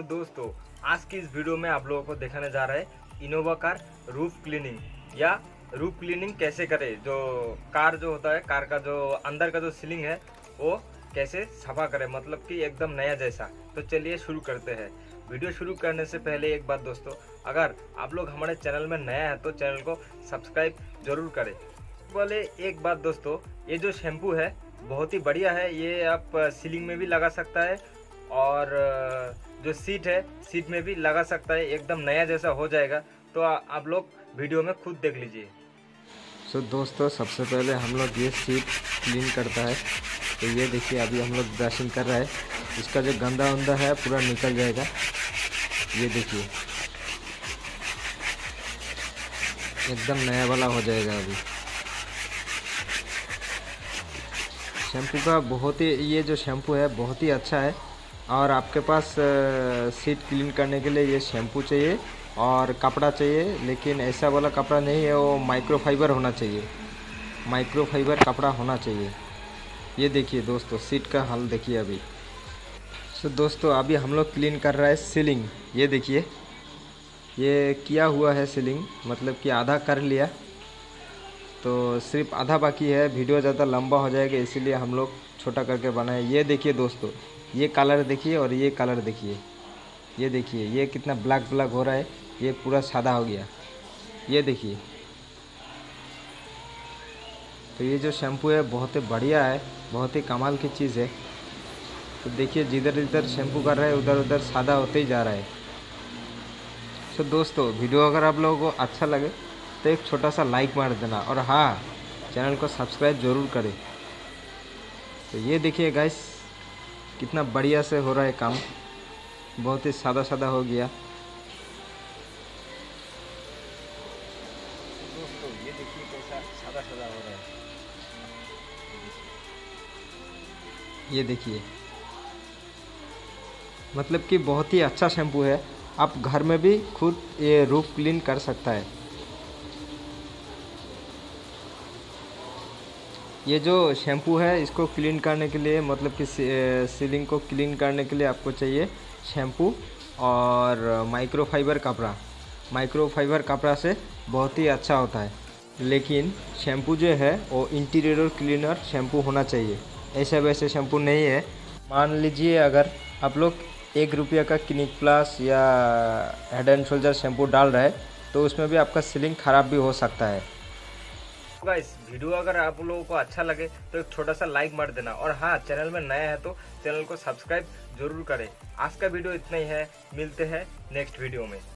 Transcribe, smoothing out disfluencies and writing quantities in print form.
दोस्तों, आज की इस वीडियो में आप लोगों को दिखाने जा रहा है इनोवा कार रूफ क्लीनिंग या रूफ क्लीनिंग कैसे करें। जो कार जो होता है, कार का जो अंदर का जो सीलिंग है वो कैसे सफा करें, मतलब कि एकदम नया जैसा। तो चलिए शुरू करते हैं। वीडियो शुरू करने से पहले एक बात दोस्तों, अगर आप लोग हमारे चैनल में नया है तो चैनल को सब्सक्राइब जरूर करें। बोले एक बात दोस्तों, ये जो शैम्पू है बहुत ही बढ़िया है। ये आप सीलिंग में भी लगा सकता है और जो सीट है सीट में भी लगा सकता है, एकदम नया जैसा हो जाएगा। तो आप लोग वीडियो में खुद देख लीजिए। दोस्तों, सबसे पहले हम लोग ये सीट क्लीन करता है। तो ये देखिए, अभी हम लोग ब्रशिंग कर रहा है। इसका जो गंदा उंदा है पूरा निकल जाएगा। ये देखिए, एकदम नया वाला हो जाएगा। अभी शैम्पू का बहुत ही, ये जो शैम्पू है बहुत ही अच्छा है। और आपके पास सीट क्लीन करने के लिए ये शैम्पू चाहिए और कपड़ा चाहिए, लेकिन ऐसा वाला कपड़ा नहीं है, वो माइक्रोफाइबर होना चाहिए। माइक्रोफाइबर कपड़ा होना चाहिए। ये देखिए दोस्तों, सीट का हाल देखिए अभी। दोस्तों, अभी हम लोग क्लीन कर रहा है सीलिंग। ये देखिए, ये किया हुआ है सीलिंग, मतलब कि आधा कर लिया, तो सिर्फ आधा बाकी है। वीडियो ज़्यादा लंबा हो जाएगा, इसीलिए हम लोग छोटा करके बनाए। ये देखिए दोस्तों, ये कलर देखिए और ये कलर देखिए। ये देखिए, ये कितना ब्लैक ब्लैक हो रहा है, ये पूरा सादा हो गया। ये देखिए, तो ये जो शैम्पू है बहुत ही बढ़िया है, बहुत ही कमाल की चीज़ है। तो देखिए, जिधर जिधर शैम्पू कर रहा है उधर उधर सादा होते ही जा रहा है। दोस्तों, वीडियो अगर आप लोगों को अच्छा लगे तो एक छोटा सा लाइक मार देना, और हाँ, चैनल को सब्सक्राइब ज़रूर करें। तो ये देखिए गाइस, कितना बढ़िया से हो रहा है काम, बहुत ही सादा सादा हो गया। दोस्तों ये देखिए कैसा सादा सादा हो रहा है। ये देखिए, मतलब कि बहुत ही अच्छा शैम्पू है। आप घर में भी खुद ये रूफ क्लीन कर सकता है। ये जो शैम्पू है इसको क्लीन करने के लिए, मतलब कि सीलिंग को क्लीन करने के लिए आपको चाहिए शैम्पू और माइक्रोफाइबर कपड़ा। माइक्रोफाइबर कपड़ा से बहुत ही अच्छा होता है। लेकिन शैम्पू जो है वो इंटीरियर क्लीनर शैम्पू होना चाहिए, ऐसे वैसे शैम्पू नहीं है। मान लीजिए अगर आप लोग 1 रुपये का क्लिनिक प्लस या हेड एंड शोल्डर शैम्पू डाल रहे हैं तो उसमें भी आपका सीलिंग ख़राब भी हो सकता है। गाइस, वीडियो अगर आप लोगों को अच्छा लगे तो एक छोटा सा लाइक मार देना, और हाँ, चैनल में नया है तो चैनल को सब्सक्राइब जरूर करें। आज का वीडियो इतना ही है, मिलते हैं नेक्स्ट वीडियो में।